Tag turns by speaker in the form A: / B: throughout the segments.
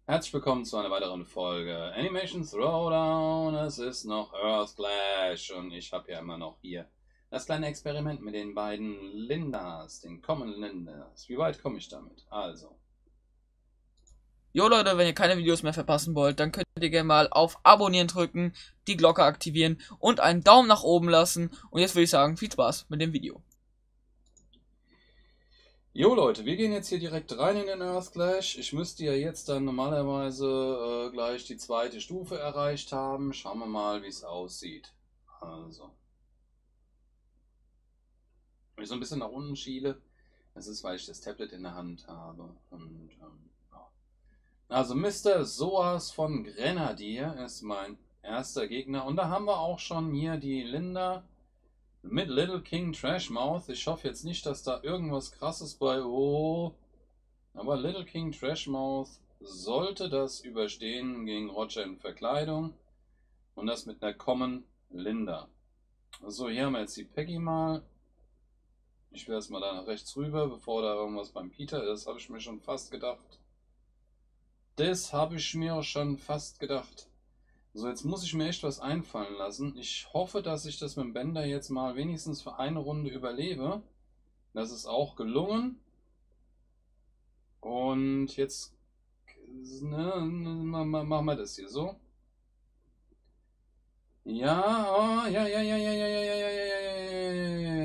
A: Herzlich willkommen zu einer weiteren Folge Animation Throwdown. Es ist noch Earthclash und ich habe ja immer noch hier das kleine Experiment mit den beiden Lindas, den Common Lindas. Wie weit komme ich damit? Also,
B: Jo Leute, wenn ihr keine Videos mehr verpassen wollt, dann könnt ihr gerne mal auf Abonnieren drücken, die Glocke aktivieren und einen Daumen nach oben lassen. Und jetzt würde ich sagen, viel Spaß mit dem Video.
A: jo Leute, wir gehen jetzt hier direkt rein in den Earthclash. Ich müsste ja jetzt dann normalerweise gleich die zweite Stufe erreicht haben. Schauen wir mal, wie es aussieht. Also, wenn ich so ein bisschen nach unten schiele, das ist, weil ich das Tablet in der Hand habe. Und ja. Also Mr. Soas von Grenadier ist mein erster Gegner. Und da haben wir auch schon hier die Linda mit Little King Trashmouth. Ich hoffe jetzt nicht, dass da irgendwas krasses bei... Oh, aber Little King Trashmouth sollte das überstehen gegen Roger in Verkleidung. Und das mit einer Common Linda. So, hier haben wir jetzt die Peggy mal. Ich will erstmal da nach rechts rüber, bevor da irgendwas beim Peter ist. Habe ich mir schon fast gedacht. Das habe ich mir schon fast gedacht. So, jetzt muss ich mir echt was einfallen lassen. Ich hoffe, dass ich das mit dem Bender jetzt mal wenigstens für eine Runde überlebe. Das ist auch gelungen. Und jetzt machen wir das hier so. Ja, oh, ja, ja, ja, ja, ja, ja, ja, ja, ja, ja,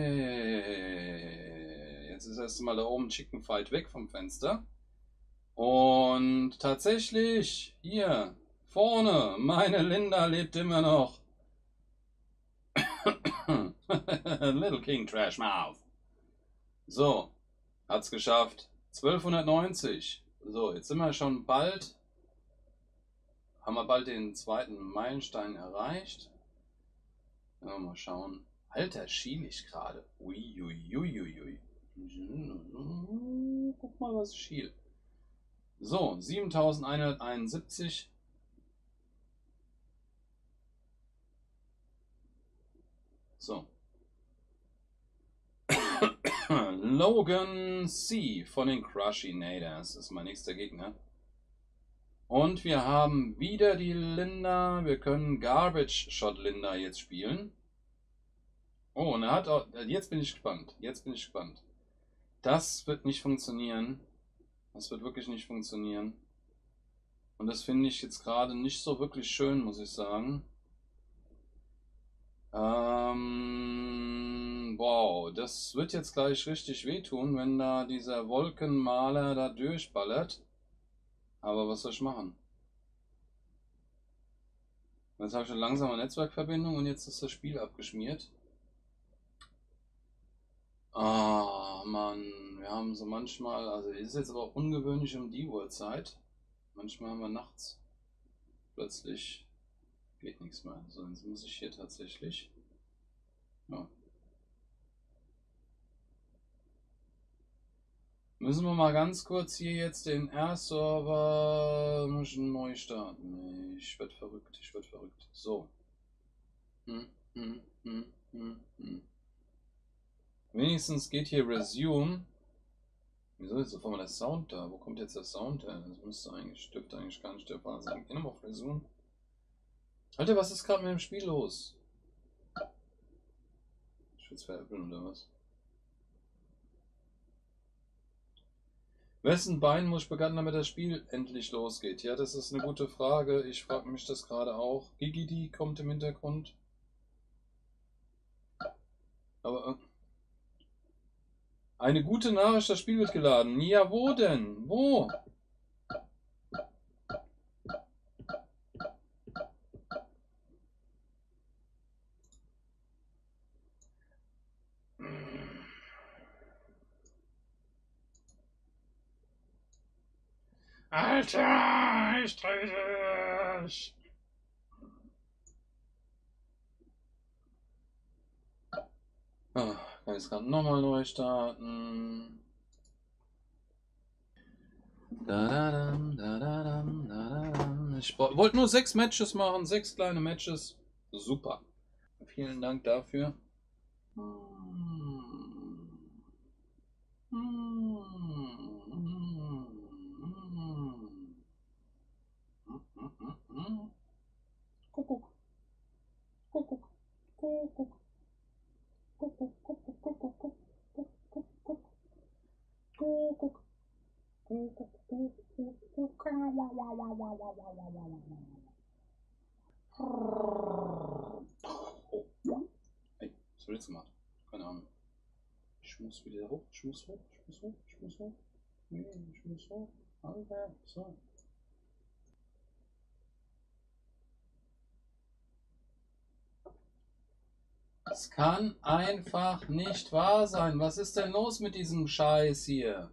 A: ja. Jetzt ist erst mal da oben Chicken Fight weg vom Fenster. Und tatsächlich, hier, vorne, meine Linda lebt immer noch. Little King Trashmouth. So, hat's geschafft. 1290. So, jetzt sind wir schon bald. Haben wir bald den zweiten Meilenstein erreicht. Mal schauen. Alter, schiel ich gerade. Uiuiuiui. Guck mal, was ich schiel. So, 7171. So. Logan C. von den Crushinators ist mein nächster Gegner. Und wir haben wieder die Linda. Wir können Garbage Shot Linda jetzt spielen. Oh, und er hat auch. Jetzt bin ich gespannt. Jetzt bin ich gespannt. Das wird nicht funktionieren. Das wird wirklich nicht funktionieren. Und das finde ich jetzt gerade nicht so wirklich schön, muss ich sagen. Wow, das wird jetzt gleich richtig wehtun, wenn da dieser Wolkenmaler da durchballert. Aber was soll ich machen? Jetzt habe ich eine langsame Netzwerkverbindung und jetzt ist das Spiel abgeschmiert. Ah, Mann, wir haben so manchmal, also es ist jetzt aber auch ungewöhnlich um die Uhrzeit. Manchmal haben wir nachts plötzlich geht nichts mehr. So, jetzt muss ich hier tatsächlich. Ja. Müssen wir mal ganz kurz hier jetzt den R-Server neu starten. Nee, ich werd verrückt, ich werd verrückt. So. Hm, hm, hm, hm, hm. Wenigstens geht hier Resume. Wieso ist auf einmal der Sound da? Wo kommt jetzt der Sound her? Das dürfte eigentlich gar nicht der Fall sein. Geh nochmal auf Resume. Alter, was ist gerade mit dem Spiel los? Ich will's veräppeln oder was? Wessen Bein muss ich begatten, damit das Spiel endlich losgeht? Ja, das ist eine gute Frage. Ich frage mich das gerade auch. Gigidi kommt im Hintergrund. Aber eine gute Nachricht, das Spiel wird geladen. Ja, wo denn? Wo? Alter, ich drehe dich. Ah, kann ich es gerade nochmal neu starten. Ich wollte nur 6 Matches machen, 6 kleine Matches. Super. Vielen Dank dafür. Oh. Hey, was soll ich jetzt machen? Keine Ahnung. Ich muss wieder hoch, ich muss hoch, ich muss hoch, ich muss hoch. Nee, ich muss hoch. Alter, so. Das kann einfach nicht wahr sein. Was ist denn los mit diesem Scheiß hier?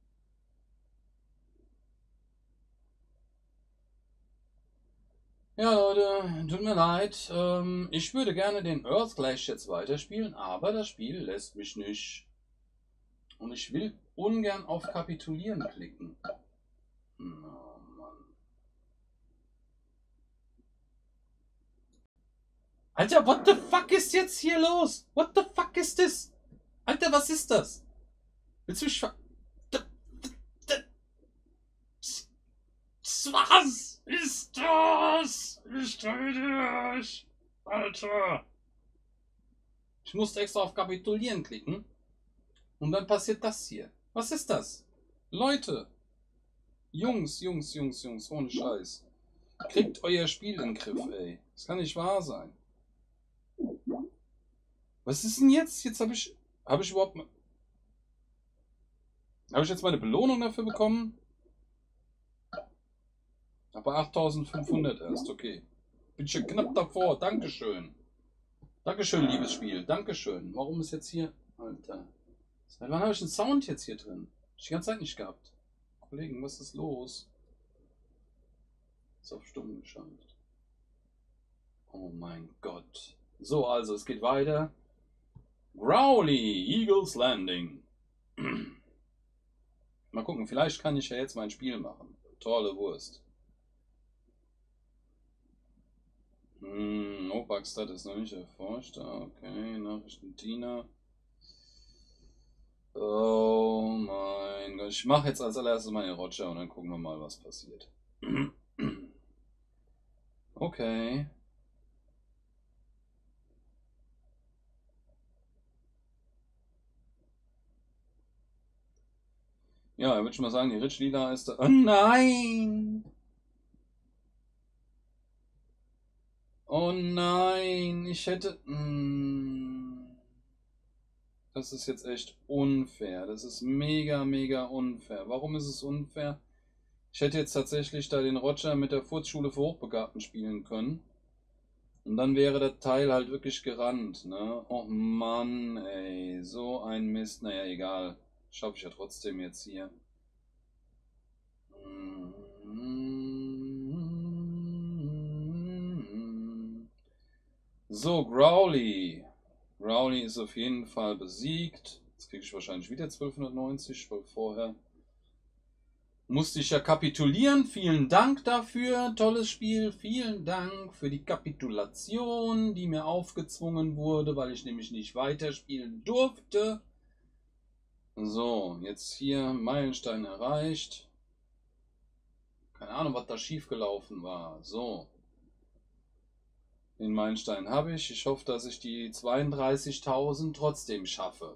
A: Ja, Leute, tut mir leid. Ich würde gerne den Earth Clash jetzt weiterspielen, aber das Spiel lässt mich nicht. Und ich will ungern auf Kapitulieren klicken. Oh, Mann. Alter, what the fuck ist jetzt hier los? What the fuck ist das? Alter, was ist das? Willst du mich ver... Was ist das? Ich drehe dich. Alter. Ich musste extra auf Kapitulieren klicken. Und dann passiert das hier. Was ist das? Leute. Jungs, ohne Scheiß. Kriegt euer Spiel in den Griff, ey. Das kann nicht wahr sein. Was ist denn jetzt? Jetzt habe ich überhaupt... Habe ich jetzt meine Belohnung dafür bekommen? Aber 8500 erst, okay. Bin schon knapp davor, dankeschön. Dankeschön, liebes Spiel, dankeschön. Warum ist jetzt hier... Alter. Seit wann habe ich einen Sound jetzt hier drin? Hab ich die ganze Zeit nicht gehabt. Kollegen, was ist los? Ist auf stumm geschaltet. Oh mein Gott. So, also, es geht weiter. Growly, Eagle's Landing. Mal gucken, vielleicht kann ich ja jetzt mein Spiel machen. Tolle Wurst. Opaxstat ist noch nicht erforscht. Okay, Nachrichten Tina. Oh mein Gott. Ich mache jetzt als allererstes mal den Roger und dann gucken wir mal, was passiert. Okay. Ja, würde ich mal sagen, die Rich Lila ist da. Oh nein! Oh nein, ich hätte... Das ist jetzt echt unfair. Das ist mega unfair. Warum ist es unfair? Ich hätte jetzt tatsächlich da den Roger mit der Furzschule für Hochbegabten spielen können. Und dann wäre der Teil halt wirklich gerannt, ne? Och Mann, ey. So ein Mist. Naja, egal. Schaffe ich ja trotzdem jetzt hier. So, Growly. Growly ist auf jeden Fall besiegt. Jetzt kriege ich wahrscheinlich wieder 1290, weil vorher musste ich ja kapitulieren. Vielen Dank dafür. Tolles Spiel. Vielen Dank für die Kapitulation, die mir aufgezwungen wurde, weil ich nämlich nicht weiterspielen durfte. So, jetzt hier Meilenstein erreicht. Keine Ahnung, was da schiefgelaufen war. So. Den Meilenstein habe ich. Ich hoffe, dass ich die 32.000 trotzdem schaffe.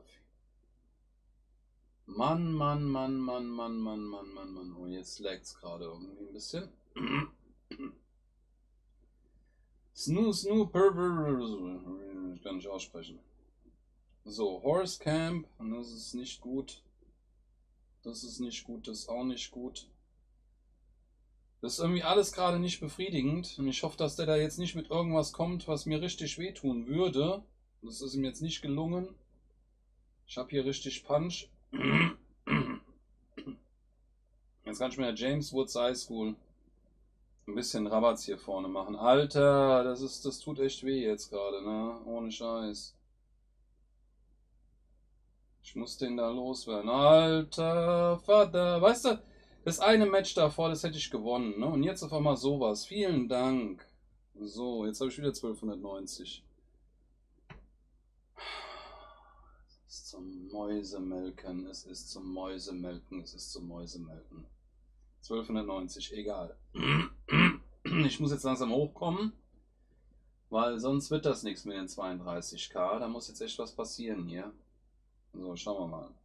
A: Mann. Oh, jetzt lag's gerade irgendwie ein bisschen. Ich kann nicht aussprechen. So, Horse Camp. Das ist nicht gut. Das ist nicht gut. Das ist auch nicht gut. Das ist irgendwie alles gerade nicht befriedigend. Und ich hoffe, dass der da jetzt nicht mit irgendwas kommt, was mir richtig wehtun würde. Das ist ihm jetzt nicht gelungen. Ich habe hier richtig Punch. Jetzt kann ich mit der James Woods High School ein bisschen Rabatz hier vorne machen. Alter, das tut echt weh jetzt gerade, ne? Ohne Scheiß. Ich muss den da loswerden. Alter, Vater. Weißt du, das eine Match davor, das hätte ich gewonnen, ne? Und jetzt auf einmal sowas. Vielen Dank. So, jetzt habe ich wieder 1290. Es ist zum Mäusemelken. Es ist zum Mäusemelken. Es ist zum Mäusemelken. 1290, egal. Ich muss jetzt langsam hochkommen, weil sonst wird das nichts mit den 32k. Da muss jetzt echt was passieren hier. So, schauen wir mal.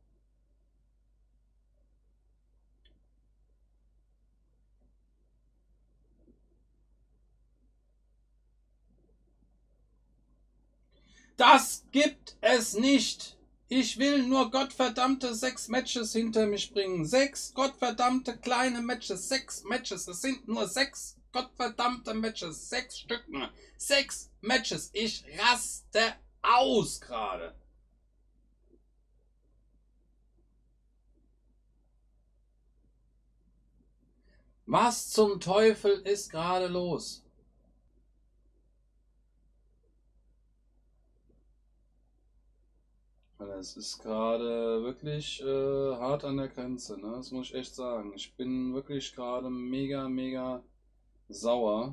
A: Das gibt es nicht. Ich will nur gottverdammte 6 Matches hinter mich bringen. 6 gottverdammte kleine Matches. 6 Matches. Es sind nur 6 gottverdammte Matches. 6 Stücken. 6 Matches. Ich raste aus gerade. Was zum Teufel ist gerade los? Es ist gerade wirklich hart an der Grenze, ne? Das muss ich echt sagen. Ich bin wirklich gerade mega sauer.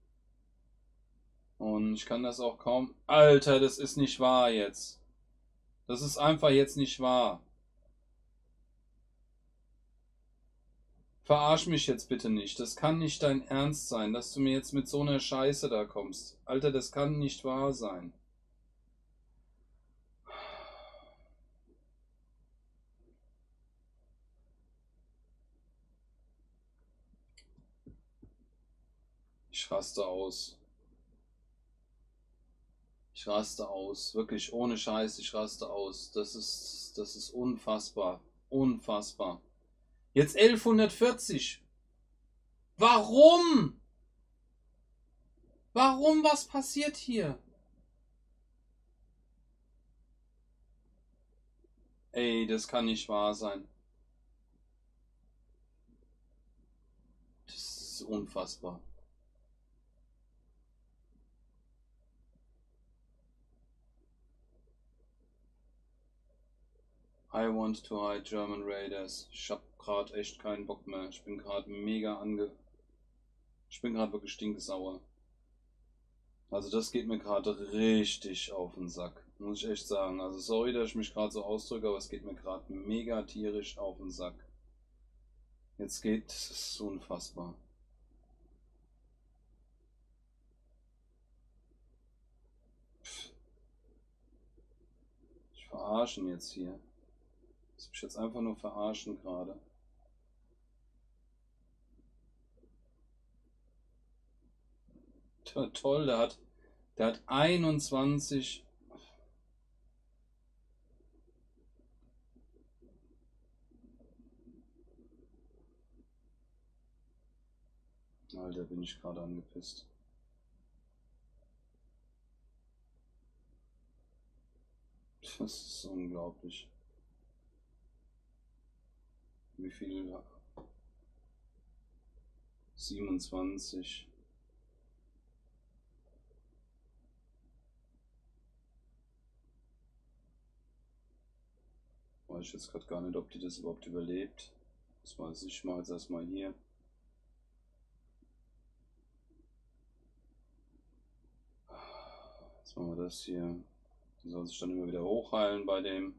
A: Und ich kann das auch kaum... Alter, das ist nicht wahr jetzt. Das ist einfach jetzt nicht wahr. Verarsch mich jetzt bitte nicht. Das kann nicht dein Ernst sein, dass du mir jetzt mit so einer Scheiße da kommst. Alter, das kann nicht wahr sein. Ich raste aus. Ich raste aus. Wirklich ohne Scheiß, ich raste aus. Das ist unfassbar. Unfassbar. Jetzt 1140. Warum? Warum? Was passiert hier? Ey, das kann nicht wahr sein. Das ist unfassbar. I want to hide German Raiders. Ich hab grad echt keinen Bock mehr. Ich bin gerade Ich bin gerade wirklich stinkesauer. Also das geht mir gerade richtig auf den Sack. Muss ich echt sagen. Also sorry, dass ich mich gerade so ausdrücke, aber es geht mir gerade mega tierisch auf den Sack. Jetzt geht es unfassbar. Ich verarschen jetzt hier. Ich mich jetzt einfach nur verarschen gerade. Toll, der hat 21. Alter, bin ich gerade angepisst. Das ist unglaublich. Wie viel? 27. Weiß ich jetzt gerade gar nicht, ob die das überhaupt überlebt. Das weiß ich. Ich mache jetzt erstmal hier. Jetzt machen wir das hier. Die soll sich dann immer wieder hochheilen bei dem.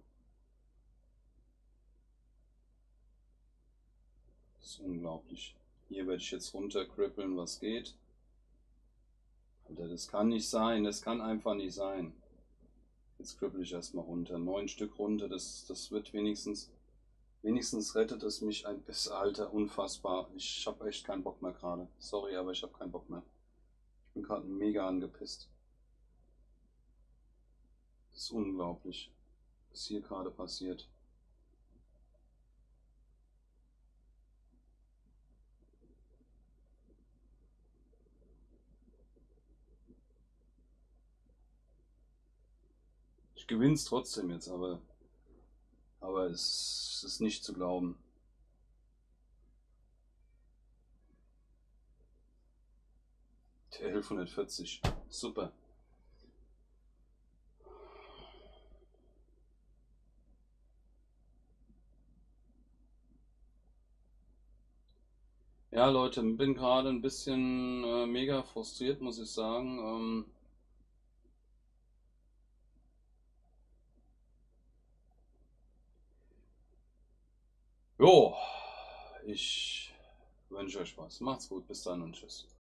A: Das ist unglaublich. Hier werde ich jetzt runterkrippeln, was geht. Alter, das kann nicht sein. Das kann einfach nicht sein. Jetzt kribbel ich erstmal runter. 9 Stück runter. Das wird wenigstens rettet es mich ein bisschen. Alter, unfassbar. Ich habe echt keinen Bock mehr gerade. Sorry, aber ich habe keinen Bock mehr. Ich bin gerade mega angepisst. Das ist unglaublich, was hier gerade passiert. Ich gewinne es trotzdem jetzt, aber es ist nicht zu glauben. Der 1140. Super. Ja, Leute, bin gerade ein bisschen mega frustriert, muss ich sagen. Jo, ich wünsche euch was. Macht's gut, bis dann und tschüss.